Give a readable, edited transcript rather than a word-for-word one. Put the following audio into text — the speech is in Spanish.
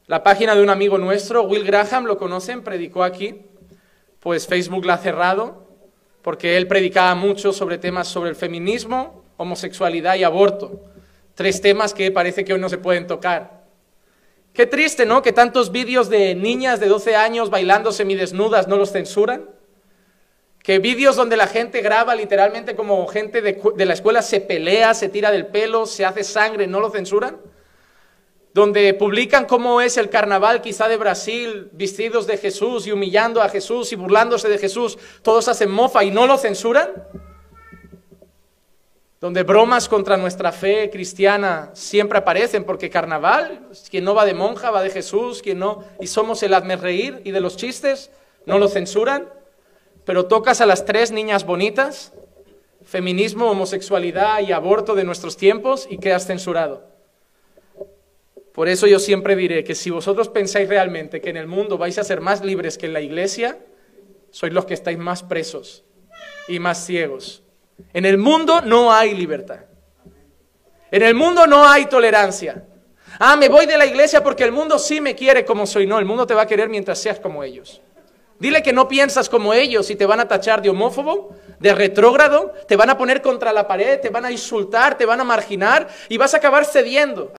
La página de un amigo nuestro, Will Graham, ¿lo conocen? Predicó aquí. Pues Facebook la ha cerrado porque él predicaba mucho sobre temas sobre el feminismo, homosexualidad y aborto. 3 temas que parece que hoy no se pueden tocar. Qué triste, ¿no? Que tantos vídeos de niñas de 12 años bailando semidesnudas no los censuran. Que vídeos donde la gente graba literalmente como gente de la escuela se pelea, se tira del pelo, se hace sangre, no lo censuran. Donde publican cómo es el carnaval quizá de Brasil, vestidos de Jesús y humillando a Jesús y burlándose de Jesús, todos hacen mofa y no lo censuran. Donde bromas contra nuestra fe cristiana siempre aparecen, porque carnaval, quien no va de monja va de Jesús, quien no, y somos el hazmerreír y de los chistes, no lo censuran. Pero tocas a las 3 niñas bonitas, feminismo, homosexualidad y aborto de nuestros tiempos, y quedas censurado. Por eso yo siempre diré que si vosotros pensáis realmente que en el mundo vais a ser más libres que en la iglesia, sois los que estáis más presos y más ciegos. En el mundo no hay libertad. En el mundo no hay tolerancia. Me voy de la iglesia porque el mundo sí me quiere como soy. No, el mundo te va a querer mientras seas como ellos. Dile que no piensas como ellos y te van a tachar de homófobo, de retrógrado, te van a poner contra la pared, te van a insultar, te van a marginar y vas a acabar cediendo.